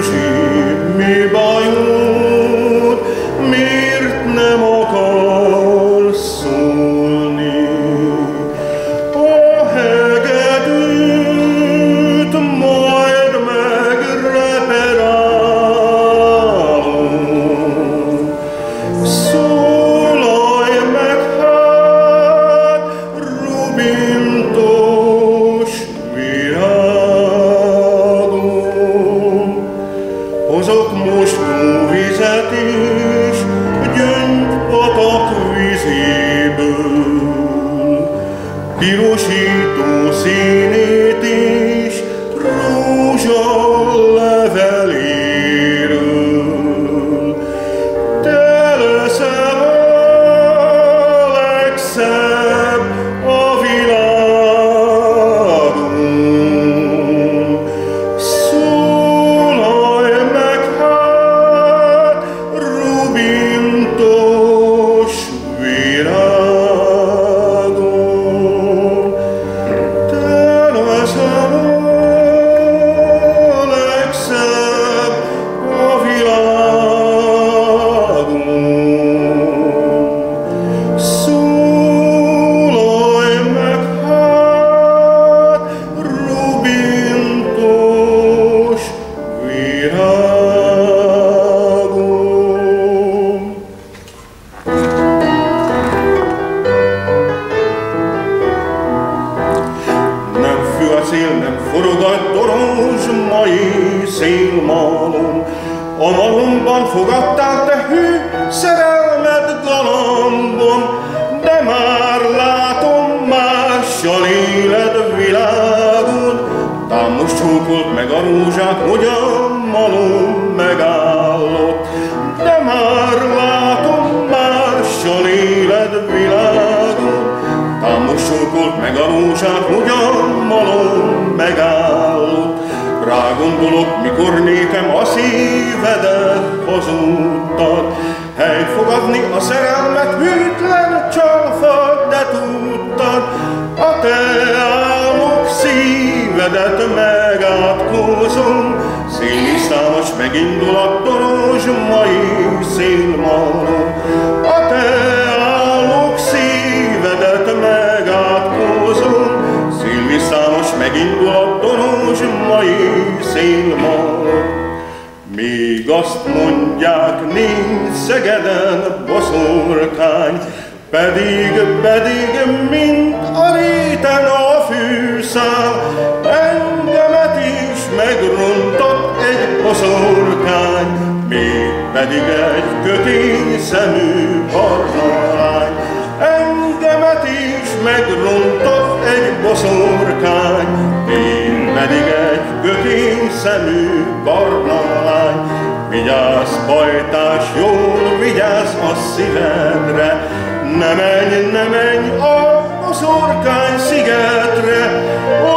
kicsi, mi bajod, miért nem akarsz szólni? A hegedűt majd megreperálom. Szólalj meg hát, rubintos virágom. Hozok mostóvizet is, gyöngypatak vizéből, pirosító színét is, rózsa leveléről. Te leszel a legszebb a világon. Szólalj meg hát, rubintos virágom. Te leszel a legszebb a világon. Szólalj meg hát, rubintos virágom. Nem fű a szél, nem forog a toros, mai szélmalom. A malomban fogadtál te hű szerelmed galambon, de már látom, mással éled világon. Tám most csókolt meg a rózsát, hogy a malom megállott, de már látom, mással éled világon. Tám most csókolt meg a rózsát, hogy a malom megállott. Rágondolok, mikor nékem a szívedet hazudtad, helyfogadni a szerelmet hűtlen csalfad, de tudtad, a te álmok szívedet megátkozom. Szélviszámos megindul a toros, mai szélmalom. A te álmok szívedet megátkozom. Szélviszámos megindul a toros, mai szélmalom. Míg azt mondják, nincs Szegeden boszorkány, pedig, mint a réten a fűszál, engemet is megrontott egy boszorkány, még pedig egy kötény szemű barna lány. Engemet is megrontott egy boszorkány, még pedig egy kötény szemű barna lány. Vigyázz, pajtás, jól vigyázz a szívedre, ne menj a boszorkány szigetre,